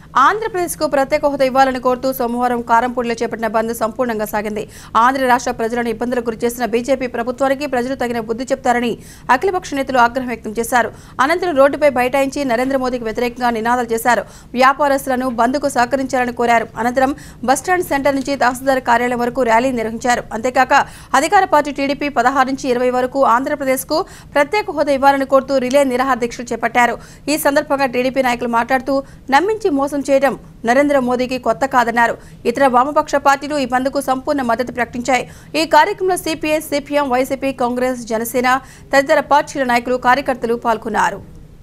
ఆంధ్రప్రదేశ్కు ప్రత్యేక హోదా ఇవ్వాలని కోరుతూ సోమవారం కారంపూడిలో చేపట్టిన బంద్ సంపూర్ణంగా సాగింది. ఆంధ్ర రాష్ట్ర ప్రజలను ఇబ్బందులకు గురిచేసిన బీజేపీ ప్రభుత్వానికి ప్రజలు తగిన బుద్ధి చెప్తారని అఖిలపక్ష నేతలు ఆగ్రహం వ్యక్తం చేశారు. అనంతరం రోడ్డుపై బైఠాయించి నరేంద్ర మోదీకి వ్యతిరేకంగా నినాదాలు చేశారు. వ్యాపారస్తులను బంద్కు సహకరించాలని కోరారు. అనంతరం బస్టాండ్ సెంటర్ నుంచి తహసీల్దార్ కార్యాలయం వరకు ర్యాలీ నిర్వహించారు. అంతేకాక అధికార పార్టీ టీడీపీ 16 నుంచి 20 వరకు ఆంధ్రప్రదేశ్కు ప్రత్యేక హోదా ఇవ్వాలని కోరుతూ రిలే నిరాహార దీక్షలు చేపట్టారు. ఈ సందర్భంగా టీడీపీ నాయకులు మాట్లాడుతూ నమ్మించి మోసం చేయడం నరేంద్ర మోదీకి కొత్త కాదన్నారు. ఇతర వామపక్ష పార్టీలు ఈ బంద్కు సంపూర్ణ మద్దతు ప్రకటించాయి. ఈ కార్యక్రమంలో CPI, CPM, YCP, Congress, Janasena తదితర పార్టీల నాయకులు, కార్యకర్తలు పాల్గొన్నారు.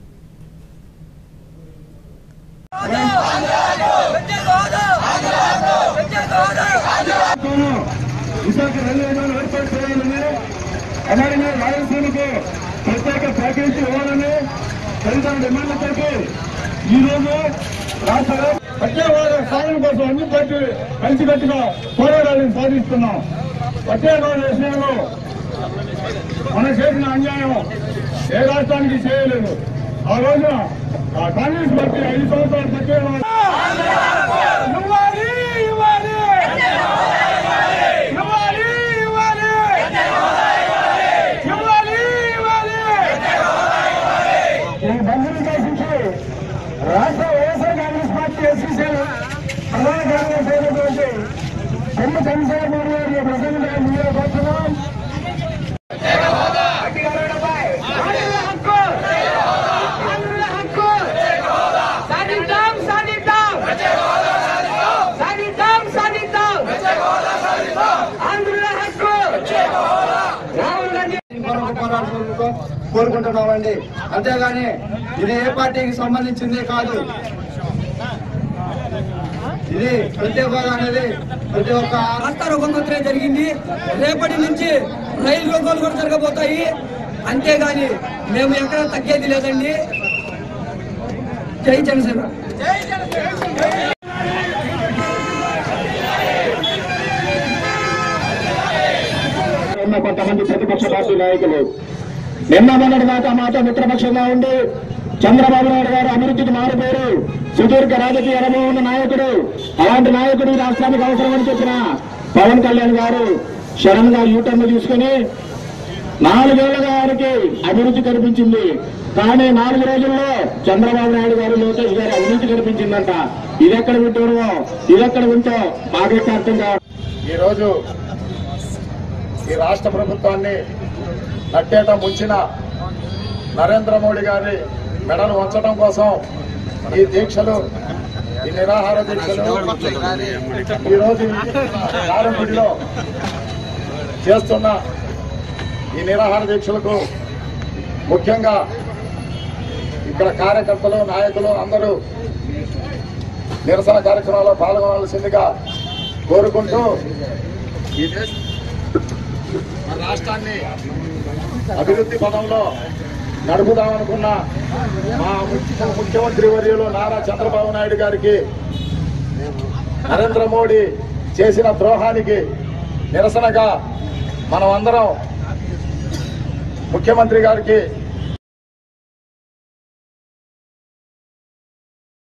ప్రత్యేక ప్యాకేజీ ఇవ్వాలని తల్లిదండ్రుల డిమాండ్లతో ఈరోజు రాష్ట్రంలో ప్రత్యేక సాధన కోసం అన్ని పార్టీలు కలిసికట్టుగా పోరాటాలను సాధిస్తున్నాం. ప్రత్యేక విషయంలో మనం చేసిన అన్యాయం ఏ రాష్ట్రానికి చేయలేదు. ఆ రోజున కాంగ్రెస్ పార్టీ 5 సంవత్సరాల ప్రత్యేక రాష్ట్ర వైఎస్ఆర్ కాంగ్రెస్ పార్టీ ఎస్సీసీలు ప్రధాన కార్యదర్శి అయినటువంటి చెన్న చంద్రశేఖర్ మోడీ గారి ప్రసంగం ముందుగా కోరుతున్నాం. కోరుకుంటున్నామండి. అంతేగాని ఇది ఏ పార్టీకి సంబంధించింది కాదు. ఇది ప్రత్యేక హోదా అనేది ప్రతి ఒక్క రాష్ట్ర జరిగింది. రేపటి నుంచి రైలు రోకోలు కూడా జరగబోతాయి. అంతేగాని మేము ఎక్కడ తగ్గేది లేదండి. జై జనసేన. కొంతమంది ప్రతిపక్ష పార్టీ నాయకులు నిన్న మొన్నటి దాకా మాతో మిత్రపక్షంగా ఉండి చంద్రబాబు నాయుడు గారు అభివృద్ధికి మారిపోయారు. సుదీర్ఘ రాజకీయ అనుభవం ఉన్న నాయకుడు. అలాంటి నాయకుడు రాష్ట్రానికి అవసరమని చెప్పిన పవన్ కళ్యాణ్ గారు శరణ్ గా యూటర్న్ తీసుకుని 4 ఏళ్లుగా వారికి అభివృద్ధి కనిపించింది. కానీ 4 రోజుల్లో చంద్రబాబు నాయుడు గారు, లోకేష్ గారు అభివృద్ధి కనిపించిందంట. ఇదెక్కడ వింటారో ఇదెక్కడ వింటో మాకైతే అర్థం కాదు. ఈరోజు ఈ రాష్ట్ర ప్రభుత్వాన్ని నట్టేట ముంచిన నరేంద్ర మోడీ గారి మెడలు వంచడం కోసం ఈ దీక్షలు, ఈ నిరాహార దీక్షలు ఈరోజు కారంపూడిలో చేస్తున్న ఈ నిరాహార దీక్షలకు ముఖ్యంగా ఇక్కడ కార్యకర్తలు, నాయకులు అందరూ నిరసన కార్యక్రమాల్లో పాల్గొనాల్సిందిగా కోరుకుంటూ ఈ రాష్ట్రాన్ని అభివృద్ధి పదంలో నడుపుదామనుకున్న మా ముఖ్యమంత్రి వర్యులు నారా చంద్రబాబు నాయుడు గారికి నరేంద్ర మోడీ చేసిన ద్రోహానికి నిరసనగా మనం అందరం ముఖ్యమంత్రి గారికి